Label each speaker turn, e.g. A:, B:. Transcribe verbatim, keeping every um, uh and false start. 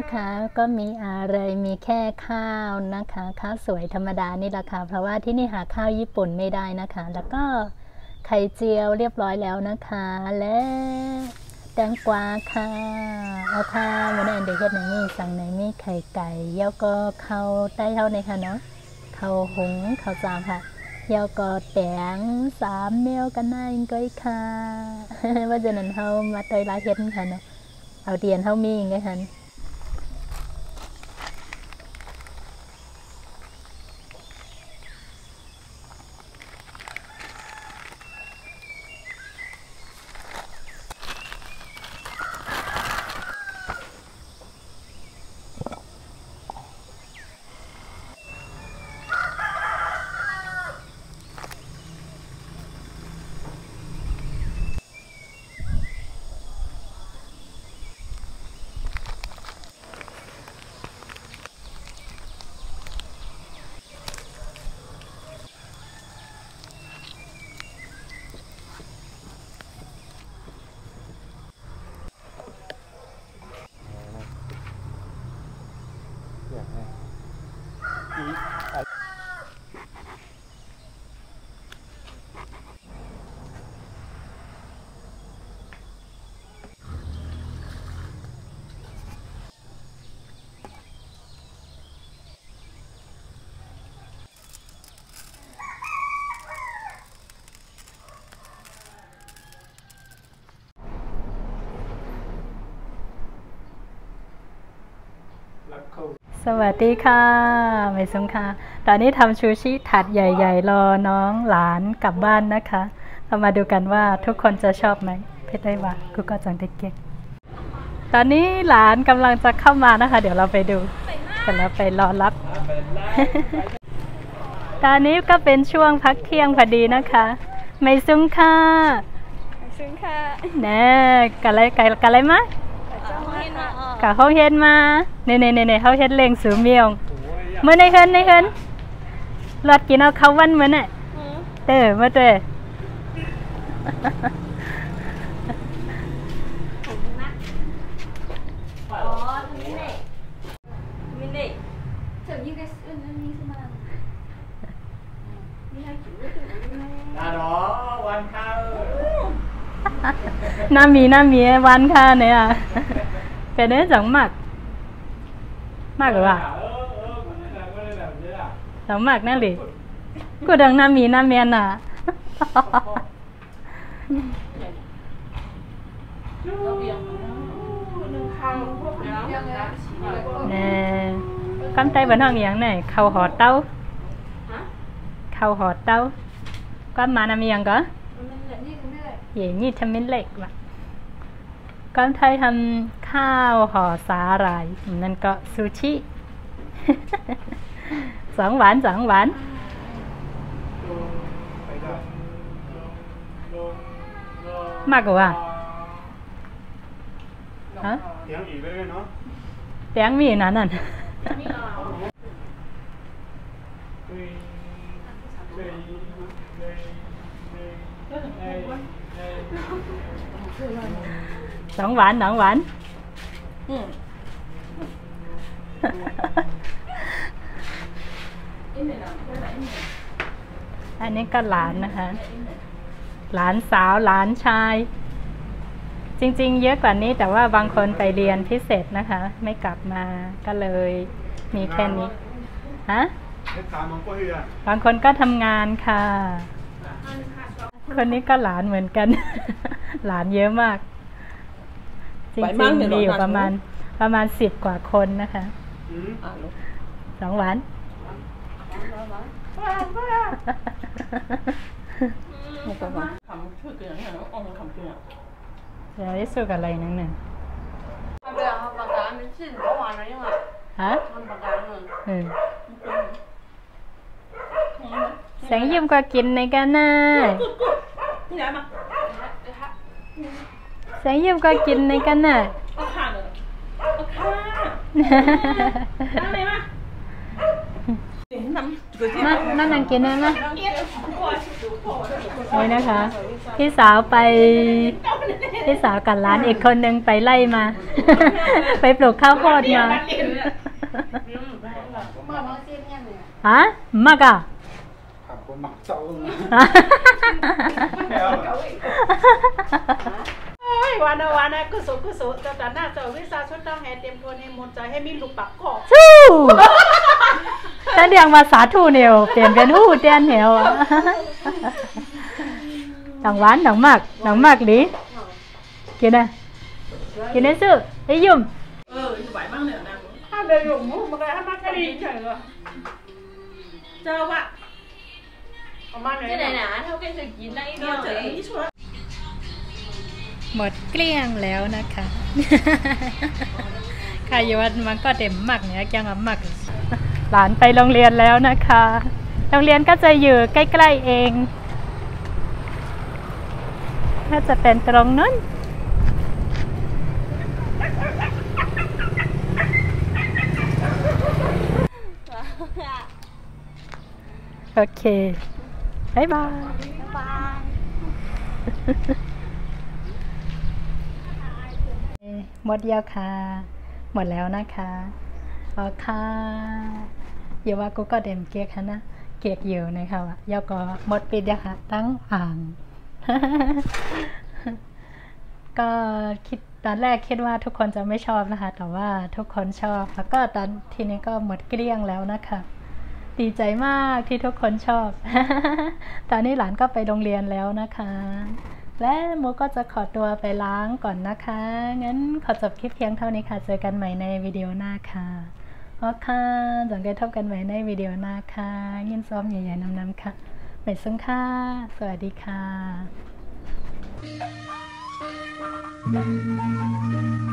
A: นะคะก็มีอะไรมีแค่ข้าวนะคะข้าวสวยธรรมดานี่แหละค่ะเพราะว่าที่นี่หาข้าวญี่ปุ่นไม่ได้นะคะแล้วก็ไข่เจียวเรียบร้อยแล้วนะคะและแตงกวาค่ะเอาค่ะวันนี้เด็กเฮ็ดไหนมีสั่งไหนมีไข่ไก่แล้วก็ข้าวใต้เท่านี้ค่ะเนาะข้าวหุงข้าวจามค่ะแล้วก็แตงสามเมลกันน่าอิงก้อยค่ะว่าจะนั่นเขามาเตยลาเฮ็ดค่ะเนาะเอาเตียนเท่ามีไงฮันสวัสดีค่ะไม่สงค่ะตอนนี้ทำชูชิถาดใหญ่ๆรอน้องหลานกลับบ้านนะคะเรามาดูกันว่าทุกคนจะชอบไหมเพชรได้ว่ากูก็จังเด็กเก่งตอนนี้หลานกำลังจะเข้ามานะคะเดี๋ยวเราไปดูเดี๋ยวเราไปรอรับตอนนี้ก็เป็นช่วงพักเที่ยงพอดีนะคะไม่สงค่ะไม่สงค่ะแน่กันอะไรกันอะไรมะกับเขาเห็นมาเน่เน่เน่เขาเห็นเล่งสูเมียงเมื่อในเฮินในเฮินรถกินเอาเขาวันเหมือนน่ะเต๋อมาเต๋อน้ามีน้ามีวันค่ะเนี่ยเป็นเนื้อจังมากมากหรือว่าจังมากนั่นหรือกูดังน้ามีน้าเมียน่ะเนี่ยกำไตบนห้องอย่างไหนเข้าหอเต้าเข้าหอเต้าก็มาน้ามีอย่างก็เย่นี่ทำเป็นเหล็กว่ะก้อนไทยทำข้าวห่อสาหร่ายนั่นก็ซูชิสองหวานสองหวานมากกว่าฮะเตียงอีกเลยเนาะเตียงมีนั่นนั่นสองหวานสองหวานอันนี้ก็หลานนะคะหลานสาวหลานชายจริงๆเยอะกว่านี้แต่ว่าบางคนไปเรียนพิเศษนะคะไม่กลับมาก็เลยมีแค่นี้ฮะบางคนก็ทำงานค่ะคนนี้ก็หลานเหมือนกันหลานเยอะมากจริงๆมีอยู่ประมาณประมาณสิบกว่าคนนะคะสองหวานเดี๋ยวได้สู้กับอะไรนั่นหนึ่งฮะแสงยิ้มก็กินในกันนะแสงยิ้มก็กินในกันน่ะมามานั่งกินนะมานี่นะคะ พี่สาวไปพี่สาวกับร้านอีกคนนึงไปไล่มา ไปปลูกข้าวโพดมาฮะมากอ่ะ
B: วันวันกุศลกุศลจะแต่หน้าจะวิชาชุดต้องแห่เตรียมตัวในมนต์ใจให้มีลูกปักกอก
A: สู้ถ้าเรียงมาสาธุเหนียวเปลี่ยนเป็นหูเตียนเหนียวหนังหวานหนังมากหนังมากหรือกินนะกินได้ซื้อไอ้ยุ่ม
B: เออไหวมากเนี่ยนะถ้าเดี๋ยวยุ่มมันก็ให้มากกะดีเฉยเลยเจ้าว่ะเอามาไหนไหนนะเท่ากันจะกินได้เดียวเลย
A: หมดเกลี้ยงแล้วนะคะใครอยู่วันมันก็เต็มมากเนี่ยแกงมากหลานไปโรงเรียนแล้วนะคะโรงเรียนก็จะอยู่ใกล้ๆเองน่าจะเป็นตรงนั้นโอเคบ๊ายบายหมดแล้วค่ะหมดแล้วนะคะอ๋อค่ะอย่าว่ากูก็เด่นเกียกนะเกียกอยู่นะคะว่ะยาก็หมดปิดแล้วค่ะตั้งอ่างก็คิดตอนแรกคิดว่าทุกคนจะไม่ชอบนะคะแต่ว่าทุกคนชอบแล้วก็ตอนทีนี้ก็หมดเกลี้ยงแล้วนะคะดีใจมากที่ทุกคนชอบตอนนี้หลานก็ไปโรงเรียนแล้วนะคะและโมก็จะขอตัวไปล้างก่อนนะคะงั้นขอจบคลิปเพียงเท่านี้ค่ะเจอกันใหม่ในวิดีโอหน้าค่ะโอเคจังได้ทบกันใหม่ในวิดีโอหน้าค่ะยินซ้อมใหญ่ๆนำๆค่ะไปซึ่งค่ะสวัสดีค่ะ